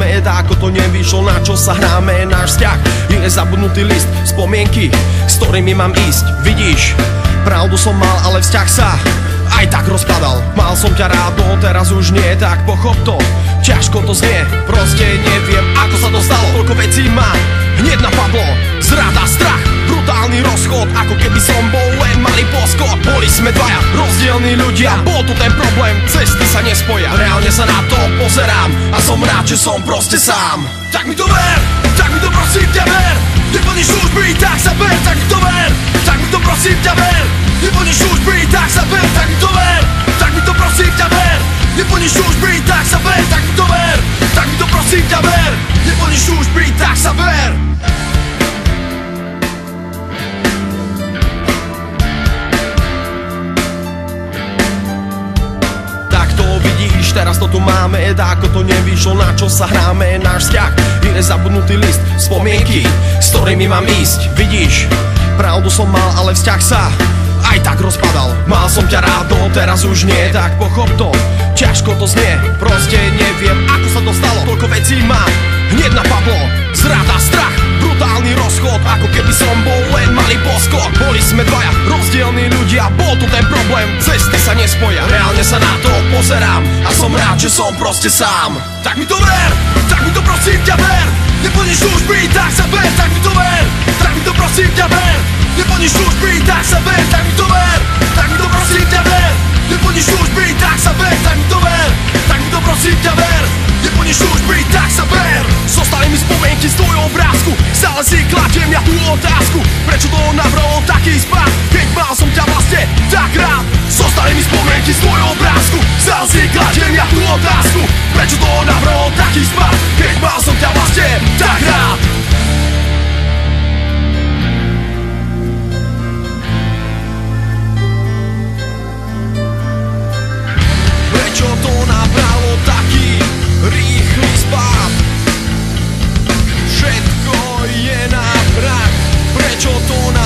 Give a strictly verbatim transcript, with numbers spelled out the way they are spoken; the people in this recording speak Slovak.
máme, ako to nevyšlo, na čo sa hráme. Náš vzťah je zabudnutý list, spomienky, s ktorými mám ísť. Vidíš, pravdu som mal, ale vzťah sa aj tak rozpadal. Mal som ťa rád, no teraz už nie, tak pochop to. Ťažko to znie, proste neviem, ako sa to stalo. Toľko vecí ma hneď napadlo, zrada, strach, brutálny rozchod, ako keby som bol len malý poskok. Boli sme dvaja rozdielní ľudia, bol tu ten problém, cesty sa nespoja. Reálne sa na to pozerám a som rád, že som proste sám. Tak mi to ver, tak mi to prosím ťa ver. Neplníš služby, tak sa ber, tak mi to ver. Tak mi to prosím ťa ver. Neplníš služby, tak sa ber, tak mi to ver. Tak mi to prosím ťa ver. Neplníš služby, tak sa ber, tak mi to ver. Tak mi to prosím ťa ver. Neplníš služby, tak sa ber. Teraz to tu máme, ako to nevyšlo, na čo sa hráme. Náš vzťah je zabudnutý list, spomienky, s ktorými mám ísť. Vidíš, pravdu som mal, ale vzťah sa aj tak rozpadal. Mal som ťa rád, no teraz už nie, tak pochop to. Ťažko to znie, proste neviem, ako sa to stalo. Toľko vecí ma hneď napadlo, zrada, strach, brutálny rozchod, ako keby som bol len malý poskok. Boli sme dvaja rozdielní ľudia, bol tu ten problém, cesty sa nespoja. Reálne sa na to pozerám a som rád, že som proste sám. Tak mi to ver, tak mi to prosím ťa ver. Neplníš služby, tak sa ber, tak mi to ver. Tak mi to prosím ťa ver. Neplníš služby, tak sa ber, tak mi to ver. Tak mi to prosím ťa ver. Neplníš služby, tak sa ber, tak mi to ver. Tak mi to prosím ťa ver. Neplníš služby, tak sa ber. Zostali mi spomienky z tvojho obrázku, stále si kladiem ja tú otázku, prečo to navrhol taký spad, keď mal som ťa vlastne tak rád. Zostali mi spomienky z tvojho obrázku, stále si kladiem ja tú otázku, prečo to navrhol taký spad, keď mal som ťa vlastne tak rád. Prečo to nabralo taký rýchly spád? Všetko je na prach. Prečo to